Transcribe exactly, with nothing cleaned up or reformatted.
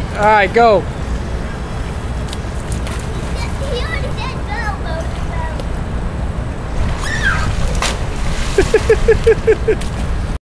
All right, go. He already said go, boat, boat.